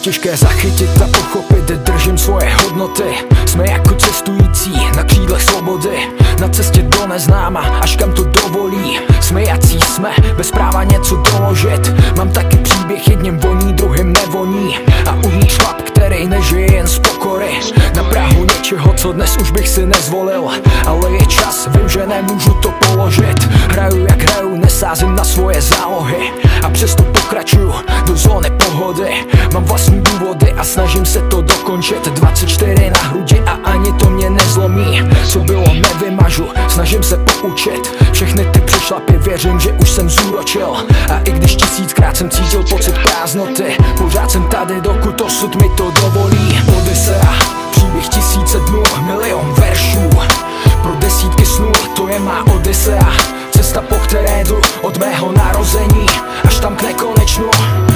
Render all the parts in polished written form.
těžké zachytit a pochopit, držím svoje hodnoty. Jsme jako cestující na křídlech svobody, na cestě do neznáma, až kam to dovolí. Jsme jací jsme, bez práva něco doložit. Mám taky příběh, jedním voní, druhým nevoní. A uvnitř chlap, který nežije jen z pokory, na prahu něčeho, co dnes už bych si nezvolil. Ale je čas, vím, že nemůžu to položit. Hraju jak hraju, nesázím na svoje zálohy a přesto pokračuju do zóny pohody. Mám vlastní důvody a snažím se to dokončit. 24 na hrudi a ani to mě nezlomí. Co bylo, nevymažu, snažím se poučit. Všechny ty přešlapy, věřím, že už jsem zúročil. A i když 1000krát jsem cítil pocit prázdnoty, pořád jsem tady, dokud osud mi to dovolí. Odisea, příběh 1000 dnů, milion veršů. Pro desítky snů, to je má Odisea. Cesta, po které jdu od mého narození až tam k nekonečnu.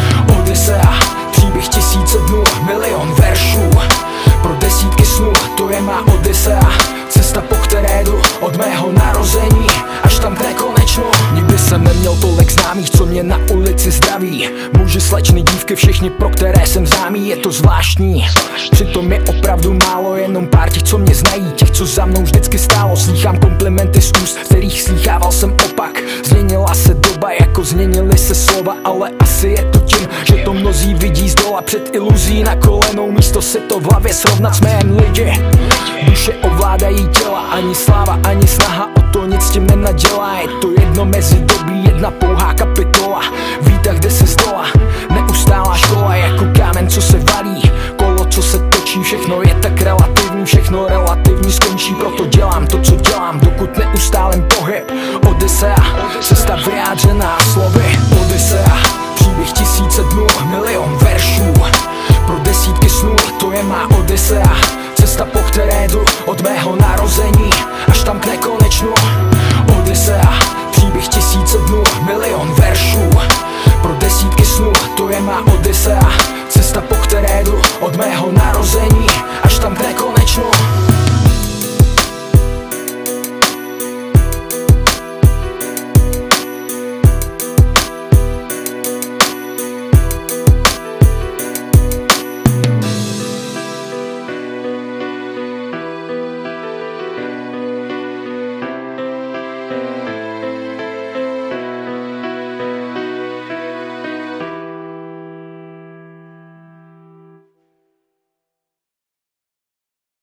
Odisea, příběh 1000 dnů, milion veršů. Pro desítky snů, to je má Odisea. Cesta, po které jdu od mého narození až tam k nekonečnu. Nikdy jsem neměl tolik známých, co mě na ulici zdraví. Muži, slečny, dívky, všichni, pro které jsem známý. Je to zvláštní, přitom je opravdu málo. Jenom pár těch, co mě znají, těch, co za mnou vždycky stálo. Slýchám komplimenty z úst, kterých slýchával jsem opak. Změnila se doba, jako změnily se slova. Ale asi je to tím, že to mnozí vidí zdola. Před iluzí na kolenou, místo si to v hlavě srovnat. Jsme jen lidi, duše ovládají těla. Ani sláva, ani snaha, o to nic s tím nenadělá. Je to jedno mezi dobí, jedna pouhá kapitola. Výtah jde se z dola, neustálá škola. Jako kámen, co se valí, kolo, co se točí. Všechno je tak relativní, všechno relativní skončí. Proto dělám to, co dělám, dokud neustálím pohyb. Odisea, cesta vyjádřená slovy. Odisea, příběh 1000 dnů, milion veršů. Pro desítky snů, to je má Odisea. Cesta, po které jdu od mého narození až tam k nekonečnu. Odisea, příběh 1000 dnů, milion veršů. Pro desítky snů, to je má Odisea. Cesta, po které jdu od mého narození až tam k nekonečnu.